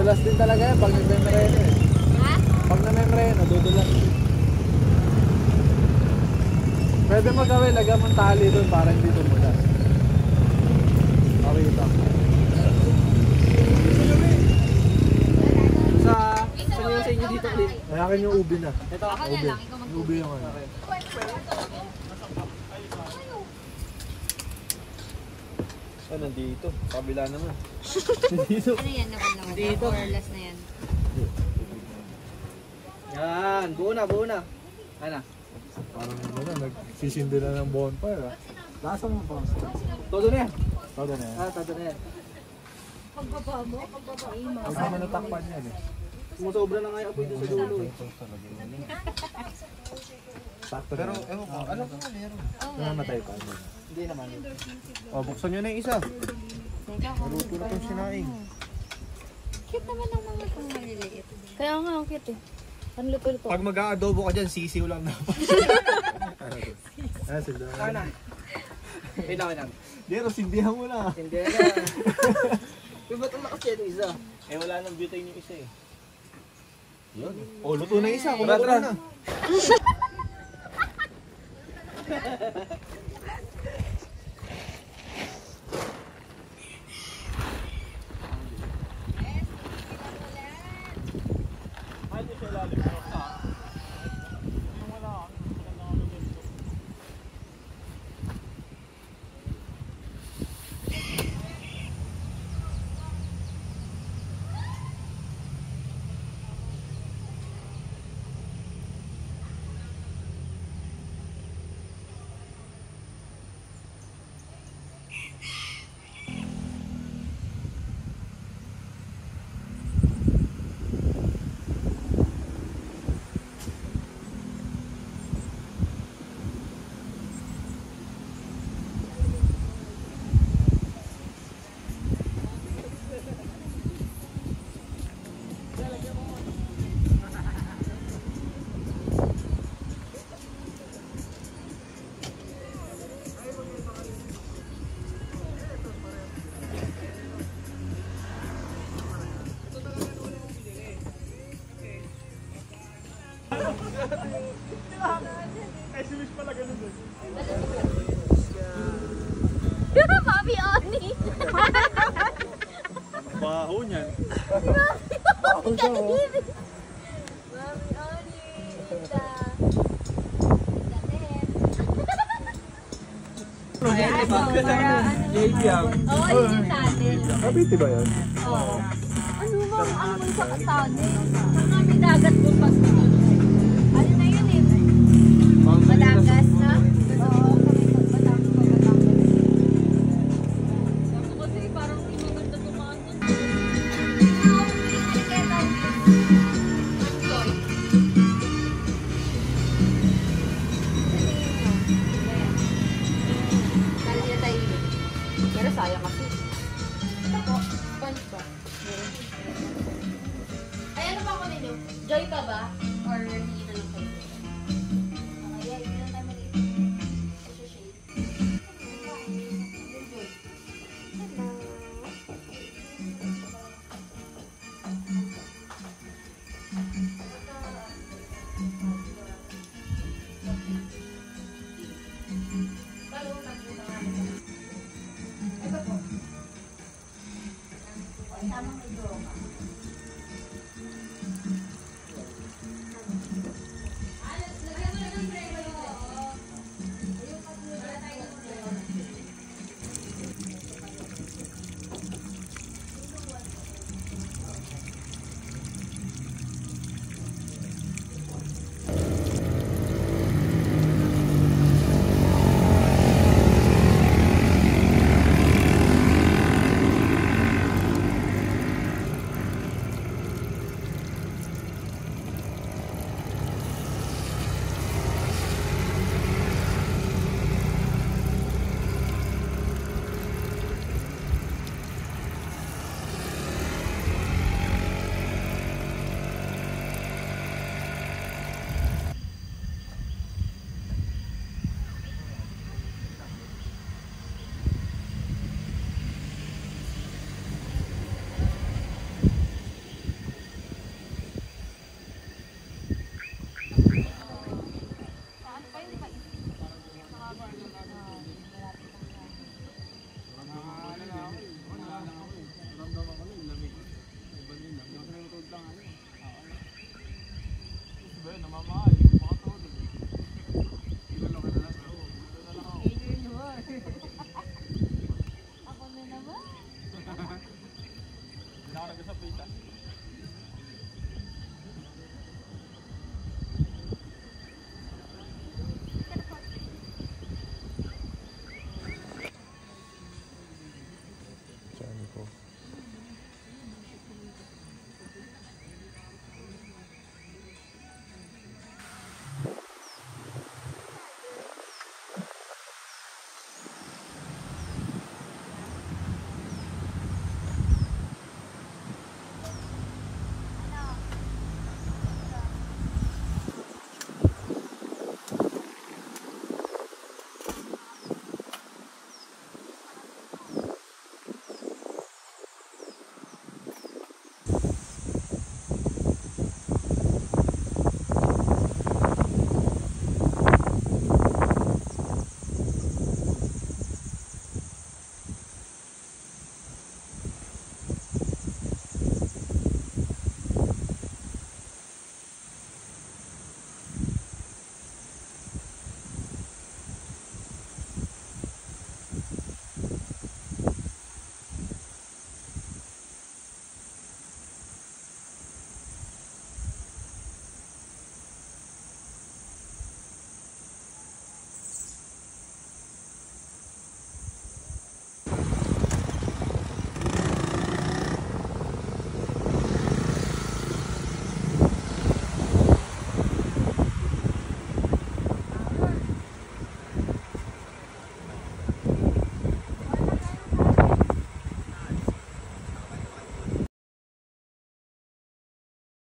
Madulas din talaga yan pag nagmemereno eh. Ha? Pag na-membreno, dudulas. Pwede mo gawin, lagyan mong tali doon para hindi dumulas. Okay ito. Sa inyo dito ulit. Ay, akin yung ubi na. Ito, Ako na lang, ikaw mag- Ubi yung ano. Ah, nandito. Kabila naman. Dito. Ano yan naman naman? Dito. Or less na yan. Yan, buo na. Ano? Parang ano na, nagsisindi na ng bonfire ah. Lasa mo pa. Todo na yan. Todo na yan. Todo na yan. Pagbaba mo? Pagbaba mo? Huwag naman natakpan yan eh. Sumusobra na nga yung apoy doon sa dulo. Sakto Pero, na. ewan ko. Alam ko nga meron. Namamatay pa. Hindi naman. Oh, buksan nyo na yung isa. Teka, Maluto na itong sinaing. cute naman ang mga itong maliliit. Kaya nga, ang cute eh. Ang luto-luto. Pag mag-aadobo ka dyan, sisiw lang dapat. Ah, sila. Sana. Wait lang. Dero, sindihan mo na. Hindi na. Uy, ba't ang lakas yung isa? Eh, wala nang butane yung isa eh. Yun. Oh, luto na yung isa. Kumukulo na. Papi Oni! Baho niyan. Ako siya oh. Papi Oni! Oo, yun yung tunnel. Kapiti ba yan? Oo. Ano ba? Ano mo sa tunnel? Mga may dagat bukas na. Ano na yun eh? Batangas na? Oo, kami Batangas pa Batangas. Kasi parang hindi maganda tumaan doon. Dali niya tayo. Pero sayang kasi. Ako, sponge ba? Ay, ano ba ako ninyo? Joy ka ba? Or hindi na lang kayo? Okay, hindi na tayo maliit. Ito shade. Joy. mamahal.